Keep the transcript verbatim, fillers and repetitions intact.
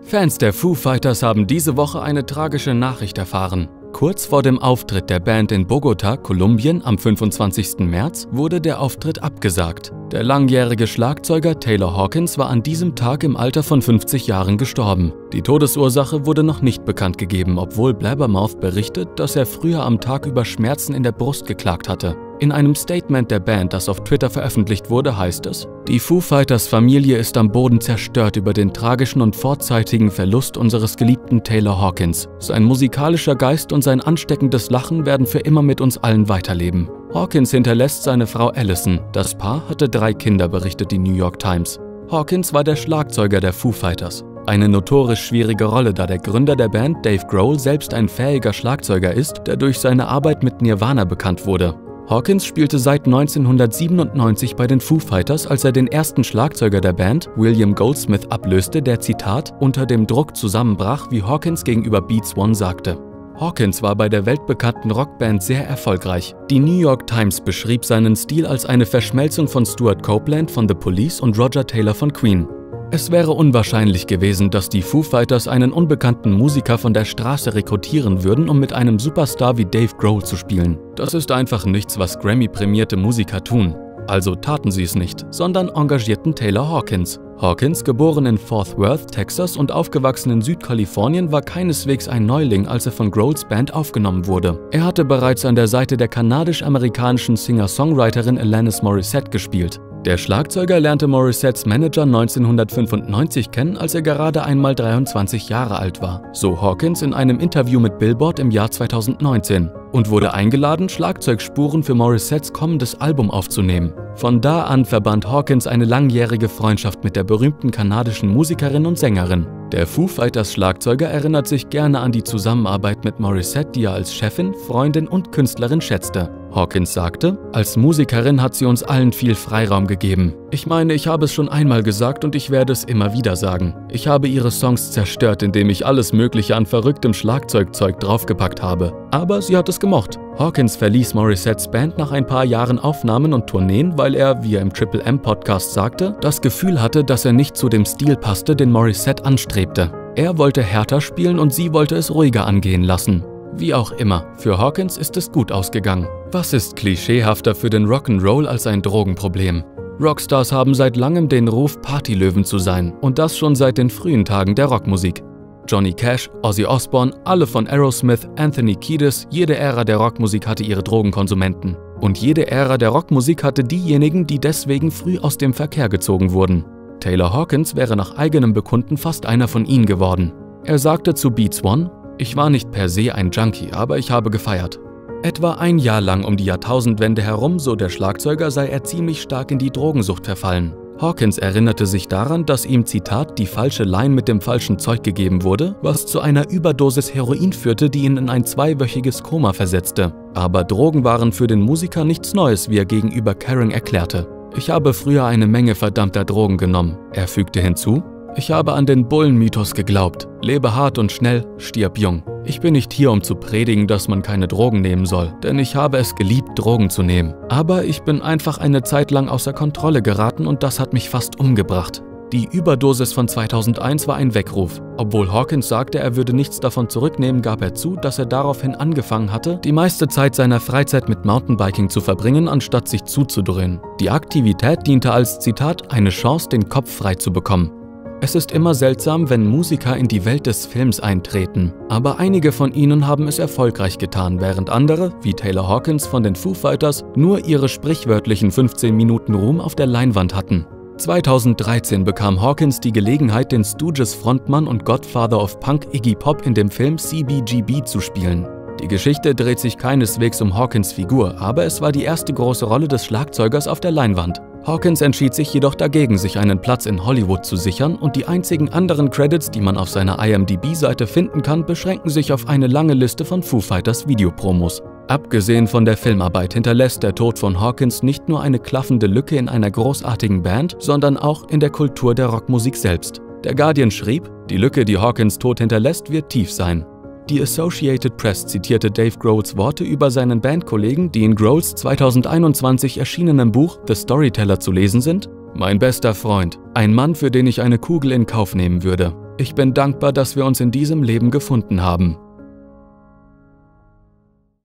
Fans der Foo Fighters haben diese Woche eine tragische Nachricht erfahren. Kurz vor dem Auftritt der Band in Bogota, Kolumbien, am fünfundzwanzigsten März wurde der Auftritt abgesagt. Der langjährige Schlagzeuger Taylor Hawkins war an diesem Tag im Alter von fünfzig Jahren gestorben. Die Todesursache wurde noch nicht bekannt gegeben, obwohl Blabbermouth berichtet, dass er früher am Tag über Schmerzen in der Brust geklagt hatte. In einem Statement der Band, das auf Twitter veröffentlicht wurde, heißt es: Die Foo Fighters Familie ist am Boden zerstört über den tragischen und vorzeitigen Verlust unseres geliebten Taylor Hawkins. Sein musikalischer Geist und sein ansteckendes Lachen werden für immer mit uns allen weiterleben. Hawkins hinterlässt seine Frau Allison. Das Paar hatte drei Kinder, berichtet die New York Times. Hawkins war der Schlagzeuger der Foo Fighters. Eine notorisch schwierige Rolle, da der Gründer der Band, Dave Grohl, selbst ein fähiger Schlagzeuger ist, der durch seine Arbeit mit Nirvana bekannt wurde. Hawkins spielte seit neunzehnhundertsiebenundneunzig bei den Foo Fighters, als er den ersten Schlagzeuger der Band, William Goldsmith, ablöste, der, Zitat, unter dem Druck zusammenbrach, wie Hawkins gegenüber Beats One sagte. Hawkins war bei der weltbekannten Rockband sehr erfolgreich. Die New York Times beschrieb seinen Stil als eine Verschmelzung von Stuart Copeland von The Police und Roger Taylor von Queen. Es wäre unwahrscheinlich gewesen, dass die Foo Fighters einen unbekannten Musiker von der Straße rekrutieren würden, um mit einem Superstar wie Dave Grohl zu spielen. Das ist einfach nichts, was Grammy-prämierte Musiker tun. Also taten sie es nicht, sondern engagierten Taylor Hawkins. Hawkins, geboren in Fort Worth, Texas und aufgewachsen in Südkalifornien, war keineswegs ein Neuling, als er von Grohls Band aufgenommen wurde. Er hatte bereits an der Seite der kanadisch-amerikanischen Singer-Songwriterin Alanis Morissette gespielt. Der Schlagzeuger lernte Morissettes Manager neunzehnhundertfünfundneunzig kennen, als er gerade einmal dreiundzwanzig Jahre alt war, so Hawkins in einem Interview mit Billboard im Jahr zweitausendneunzehn, und wurde eingeladen, Schlagzeugspuren für Morissettes kommendes Album aufzunehmen. Von da an verband Hawkins eine langjährige Freundschaft mit der berühmten kanadischen Musikerin und Sängerin. Der Foo Fighters Schlagzeuger erinnert sich gerne an die Zusammenarbeit mit Morissette, die er als Chefin, Freundin und Künstlerin schätzte. Hawkins sagte: Als Musikerin hat sie uns allen viel Freiraum gegeben. Ich meine, ich habe es schon einmal gesagt und ich werde es immer wieder sagen. Ich habe ihre Songs zerstört, indem ich alles Mögliche an verrücktem Schlagzeugzeug draufgepackt habe. Aber sie hat es gemocht. Hawkins verließ Morissettes Band nach ein paar Jahren Aufnahmen und Tourneen, weil er, wie er im Triple M Podcast sagte, das Gefühl hatte, dass er nicht zu dem Stil passte, den Morissette anstrebte. Er wollte härter spielen und sie wollte es ruhiger angehen lassen. Wie auch immer, für Hawkins ist es gut ausgegangen. Was ist klischeehafter für den Rock'n'Roll als ein Drogenproblem? Rockstars haben seit langem den Ruf, Partylöwen zu sein, und das schon seit den frühen Tagen der Rockmusik. Johnny Cash, Ozzy Osbourne, alle von Aerosmith, Anthony Kiedis, jede Ära der Rockmusik hatte ihre Drogenkonsumenten. Und jede Ära der Rockmusik hatte diejenigen, die deswegen früh aus dem Verkehr gezogen wurden. Taylor Hawkins wäre nach eigenem Bekunden fast einer von ihnen geworden. Er sagte zu Beats One: Ich war nicht per se ein Junkie, aber ich habe gefeiert. Etwa ein Jahr lang um die Jahrtausendwende herum, so der Schlagzeuger, sei er ziemlich stark in die Drogensucht verfallen. Hawkins erinnerte sich daran, dass ihm, Zitat, die falsche Line mit dem falschen Zeug gegeben wurde, was zu einer Überdosis Heroin führte, die ihn in ein zweiwöchiges Koma versetzte. Aber Drogen waren für den Musiker nichts Neues, wie er gegenüber Kerrang erklärte. Ich habe früher eine Menge verdammter Drogen genommen. Er fügte hinzu: Ich habe an den Bullenmythos geglaubt. Lebe hart und schnell, stirb jung. Ich bin nicht hier, um zu predigen, dass man keine Drogen nehmen soll, denn ich habe es geliebt, Drogen zu nehmen. Aber ich bin einfach eine Zeit lang außer Kontrolle geraten und das hat mich fast umgebracht. Die Überdosis von zweitausendeins war ein Weckruf. Obwohl Hawkins sagte, er würde nichts davon zurücknehmen, gab er zu, dass er daraufhin angefangen hatte, die meiste Zeit seiner Freizeit mit Mountainbiking zu verbringen, anstatt sich zuzudröhnen. Die Aktivität diente als, Zitat, eine Chance, den Kopf frei zu bekommen. Es ist immer seltsam, wenn Musiker in die Welt des Films eintreten. Aber einige von ihnen haben es erfolgreich getan, während andere, wie Taylor Hawkins von den Foo Fighters, nur ihre sprichwörtlichen fünfzehn Minuten Ruhm auf der Leinwand hatten. zweitausenddreizehn bekam Hawkins die Gelegenheit, den Stooges-Frontmann und Godfather of Punk Iggy Pop in dem Film C B G B zu spielen. Die Geschichte dreht sich keineswegs um Hawkins' Figur, aber es war die erste große Rolle des Schlagzeugers auf der Leinwand. Hawkins entschied sich jedoch dagegen, sich einen Platz in Hollywood zu sichern, und die einzigen anderen Credits, die man auf seiner I M D B-Seite finden kann, beschränken sich auf eine lange Liste von Foo Fighters Videopromos. Abgesehen von der Filmarbeit hinterlässt der Tod von Hawkins nicht nur eine klaffende Lücke in einer großartigen Band, sondern auch in der Kultur der Rockmusik selbst. Der Guardian schrieb: Die Lücke, die Hawkins Tod hinterlässt, wird tief sein. Die Associated Press zitierte Dave Grohls Worte über seinen Bandkollegen, die in Grohls zweitausendeinundzwanzig erschienenem Buch The Storyteller zu lesen sind: Mein bester Freund, ein Mann, für den ich eine Kugel in Kauf nehmen würde. Ich bin dankbar, dass wir uns in diesem Leben gefunden haben.